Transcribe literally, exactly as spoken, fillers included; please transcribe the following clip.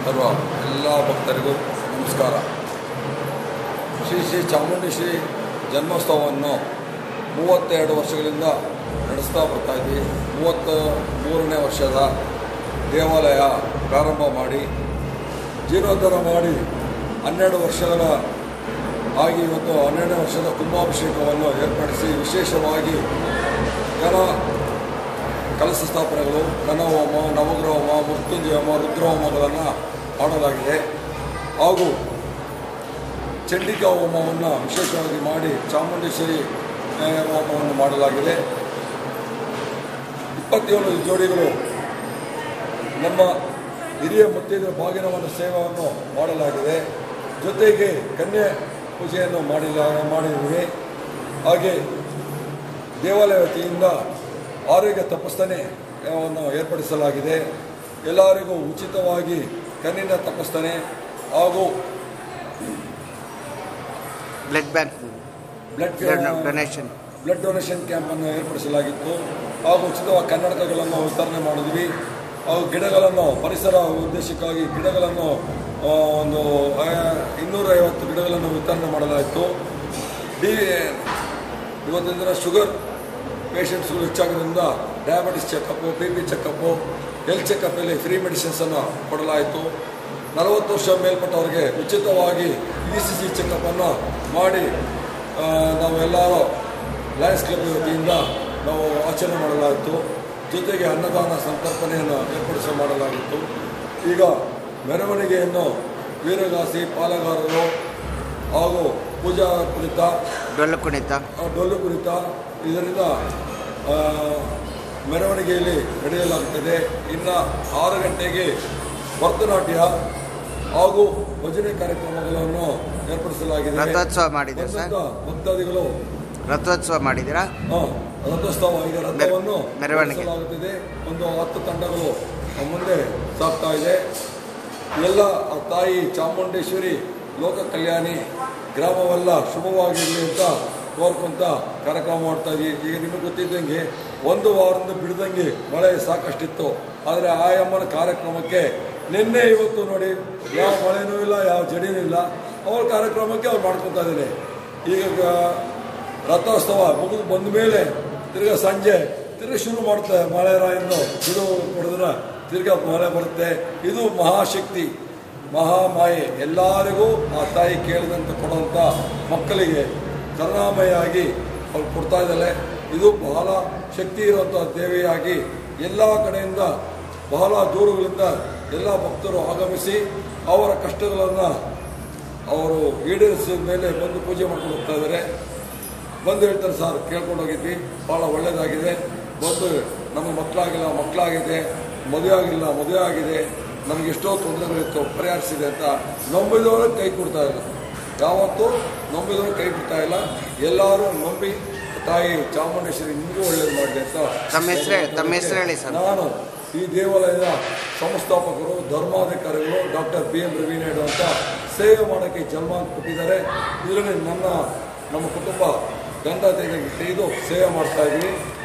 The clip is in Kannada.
ಬರುವ ಎಲ್ಲ ಭಕ್ತರಿಗೂ ನಮಸ್ಕಾರ. ಶ್ರೀ ಶ್ರೀ ಚಾಮುಂಡೇಶ್ವರಿ ಜನ್ಮೋತ್ಸವವನ್ನು ಮೂವತ್ತೆರಡು ವರ್ಷಗಳಿಂದ ನಡೆಸ್ತಾ ಬರ್ತಾಯಿದ್ವಿ. ಮೂವತ್ತ ಮೂರನೇ ವರ್ಷದ ದೇವಾಲಯ ಪ್ರಾರಂಭ ಮಾಡಿ ಜೀರ್ಣೋದ್ಧಾರ ಮಾಡಿ ಹನ್ನೆರಡು ವರ್ಷಗಳ ಆಗಿ ಇವತ್ತು ಹನ್ನೆರಡನೇ ವರ್ಷದ ಕುಂಭಾಭಿಷೇಕವನ್ನು ಏರ್ಪಡಿಸಿ ವಿಶೇಷವಾಗಿ ಗಣ ಕಲಶ ಸ್ಥಾಪನೆಗಳು, ಘನಹೋಮ, ನವಗ್ರಹ ಹೋಮ, ಮೃತ್ಯುಂಜಯ ಹೋಮ, ರುದ್ರಹೋಮಗಳನ್ನು ಮಾಡಲಾಗಿದೆ. ಹಾಗೂ ಚಂಡಿಕಾ ಹೋಮವನ್ನು ವಿಶೇಷವಾಗಿ ಮಾಡಿ ಚಾಮುಂಡೇಶ್ವರಿ ಹೋಮವನ್ನು ಮಾಡಲಾಗಿದೆ. ಇಪ್ಪತ್ತೇಳು ಜೋಡಿಗಳು ನಮ್ಮ ಹಿರಿಯ ಮುತ್ತೈದೆಯರ ಬಾಗಿನವನ್ನು ಸೇವೆಯನ್ನು ಮಾಡಲಾಗಿದೆ. ಜೊತೆಗೆ ಕನ್ಯೆ ಪೂಜೆಯನ್ನು ಮಾಡಿಲ್ಲ ಮಾಡಿದ್ದೀವಿ. ಹಾಗೆ ದೇವಾಲಯ ವತಿಯಿಂದ ಆರೋಗ್ಯ ತಪಾಸಣೆಯನ್ನು ಏರ್ಪಡಿಸಲಾಗಿದೆ. ಎಲ್ಲರಿಗೂ ಉಚಿತವಾಗಿ ಕಣ್ಣಿನ ತಪಾಸಣೆ ಹಾಗೂ blood bank blood donation blood donation ಕ್ಯಾಂಪನ್ನು ಏರ್ಪಡಿಸಲಾಗಿತ್ತು. ಹಾಗೂ ಉಚಿತವಾಗಿ ಕನ್ನಡಕಗಳನ್ನು ವಿತರಣೆ ಮಾಡಿದ್ವಿ. ಹಾಗೂ ಗಿಡಗಳನ್ನು ಪರಿಸರ ಉದ್ದೇಶಕ್ಕಾಗಿ ಗಿಡಗಳನ್ನು ಒಂದು ಇನ್ನೂರೈವತ್ತು ಗಿಡಗಳನ್ನು ವಿತರಣೆ ಮಾಡಲಾಯಿತು. ಡಿ ಇವತ್ತಿನ ದಿನ ಶುಗರ್ ಪೇಷಂಟ್ಸ್ಗಳು ಹೆಚ್ಚಾಗೋದ್ರಿಂದ diabetes checkup, B P checkup, health ಚೆಕಪ್ಪಲ್ಲಿ ಫ್ರೀ ಮೆಡಿಸಿನ್ಸನ್ನು ಕೊಡಲಾಯಿತು. ನಲವತ್ತು ವರ್ಷ ಮೇಲ್ಪಟ್ಟವರಿಗೆ ಉಚಿತವಾಗಿ ಇ ಸಿ ಸಿ ಚೆಕಪ್ಪನ್ನು ಮಾಡಿ ನಾವೆಲ್ಲರೂ ಲಯನ್ಸ್ ಕ್ಲಬ್ ವತಿಯಿಂದ ನಾವು ಆಚರಣೆ ಮಾಡಲಾಯಿತು. ಜೊತೆಗೆ ಅನ್ನದಾನ ಸಂತರ್ಪಣೆಯನ್ನು ಏರ್ಪಡಿಸಿ ಮಾಡಲಾಗಿತ್ತು. ಈಗ ಮೆರವಣಿಗೆಯನ್ನು ವೀರಗಾಸಿ ಪಾಲಗಾರರು ಹಾಗೂ ಪೂಜಾ ಕುಣಿತ, ಡೊಳ್ಳು ಕುಣಿತ ಡೊಳ್ಳು ಕುಣಿತ ಇದರಿಂದ ಮೆರವಣಿಗೆಯಲ್ಲಿ ನಡೆಯಲಾಗುತ್ತದೆ. ಇನ್ನು ಆರು ಗಂಟೆಗೆ ಭರತನಾಟ್ಯ ಹಾಗೂ ಭಜನೆ ಕಾರ್ಯಕ್ರಮಗಳನ್ನು ಏರ್ಪಡಿಸಲಾಗಿದೆ. ರಥೋತ್ಸವ ಮಾಡಿದ್ದೀರಾ ಸರ್? ಭಕ್ತಾದಿಗಳು ರಥೋತ್ಸವ ಮಾಡಿದ್ದೀರಾ? ಹಾಂ, ರಥೋತ್ಸವ ಈಗ ರಥವನ್ನು ಮೆರವಣಿಗೆ ಒಂದು ಹತ್ತು ತಂಡಗಳು ಮುಂದೆ ಸಾಗ್ತಾ ಇದೆ. ಎಲ್ಲ ತಾಯಿ ಚಾಮುಂಡೇಶ್ವರಿ ಲೋಕ ಕಲ್ಯಾಣಿ ಗ್ರಾಮವೆಲ್ಲ ಶುಭವಾಗಿರಲಿ ಅಂತ ಕೋರ್ಕೊಂತ ಕಾರ್ಯಕ್ರಮ ಮಾಡ್ತಾ ಇದ್ವಿ. ಈಗ ನಿಮಗೆ ಗೊತ್ತಿದ್ದಂಗೆ ಒಂದು ವಾರದಿಂದ ಬಿಡ್ದಂಗೆ ಮಳೆ ಸಾಕಷ್ಟಿತ್ತು. ಆದರೆ ಆ ಅಮ್ಮನ ಕಾರ್ಯಕ್ರಮಕ್ಕೆ ನಿನ್ನೆ ಇವತ್ತು ನೋಡಿ ಯಾವ ಮಳೆನೂ ಇಲ್ಲ, ಯಾವ ಜಡಿನೂ ಇಲ್ಲ. ಅವ್ರ ಕಾರ್ಯಕ್ರಮಕ್ಕೆ ಅವ್ರು ಮಾಡ್ಕೊತಾ ಇದ್ದಾರೆ. ಈಗ ರಥೋತ್ಸವ ಮುಗಿದು ಬಂದ ಮೇಲೆ ತಿರ್ಗಾ ಸಂಜೆ ತಿರ್ಗಿ ಶುರು ಮಾಡ್ತಾರೆ. ಮಳೆ ರಾಯನ್ನು ಬಿಡು ಹೊಡೆದ್ರೆ ತಿರ್ಗಾ ಮಳೆ ಬರುತ್ತೆ. ಇದು ಮಹಾಶಕ್ತಿ, ಮಹಾಮಾಯೆ. ಎಲ್ಲರಿಗೂ ಆ ತಾಯಿ ಕೇಳಿದಂತೆ ಕೊಡುವಂಥ ಮಕ್ಕಳಿಗೆ ಕರುಣಾಮಯಾಗಿ ಅವ್ರು ಕೊಡ್ತಾ ಇದ್ದಾಳೆ. ಇದು ಬಹಳ ಶಕ್ತಿ ಇರುವಂಥ ದೇವಿಯಾಗಿ ಎಲ್ಲ ಕಡೆಯಿಂದ ಬಹಳ ದೂರಗಳಿಂದ ಎಲ್ಲ ಭಕ್ತರು ಆಗಮಿಸಿ ಅವರ ಕಷ್ಟಗಳನ್ನು ಅವರು ಈಡೇರಿಸಿದ ಮೇಲೆ ಬಂದು ಪೂಜೆ ಮಾಡ್ಕೊಂಡು ಹೋಗ್ತಾ ಇದ್ದಾರೆ. ಬಂದು ಹೇಳ್ತಾರೆ, ಸರ್ ಕೇಳ್ಕೊಂಡು ಹೋಗಿದ್ವಿ, ಭಾಳ ಒಳ್ಳೆಯದಾಗಿದೆ. ಬಂದು ನಮಗೆ ಮಕ್ಕಳಾಗಿಲ್ಲ, ಮಕ್ಕಳಾಗಿದೆ, ಮದುವೆ ಆಗಿಲ್ಲ, ಮದುವೆ ಆಗಿದೆ, ನಮಗೆ ಎಷ್ಟೋ ತೊಂದರೆಗಳಿತ್ತು, ಪರಿಹರಿಸಿದೆ ಅಂತ ನಂಬಿದವ್ರಿಗೆ ಕೈ ಕೊಡ್ತಾ ಇಲ್ಲ. ಯಾವತ್ತೂ ನಂಬಿದವ್ರಿಗೆ ಕೈ ಬಿಡ್ತಾ ಇಲ್ಲ. ಎಲ್ಲರೂ ನಂಬಿ ತಾಯಿ ಚಾಮುಂಡೇಶ್ವರಿ ನಿಮಗೂ ಒಳ್ಳೇದು ಮಾಡಲಿ ಅಂತ ತಮ್ಮ ಹೆಸರು ತಮ್ಮ ಹೆಸರು ಹೇಳಿ ಸರ್. ನಾನು ಈ ದೇವಾಲಯದ ಸಂಸ್ಥಾಪಕರು, ಧರ್ಮಾಧಿಕಾರಿಗಳು doctor B M Ravi Naidu ಅಂತ ಸೇವೆ ಮಾಡೋಕ್ಕೆ ಜನ್ಮ ಕೊಟ್ಟಿದ್ದಾರೆ. ಇದರಲ್ಲಿ ನನ್ನ ನಮ್ಮ ಕುಟುಂಬ ಗಂಡ ತೆಗೆದು ಸೇವೆ ಮಾಡ್ತಾ ಇದ್ದೀವಿ.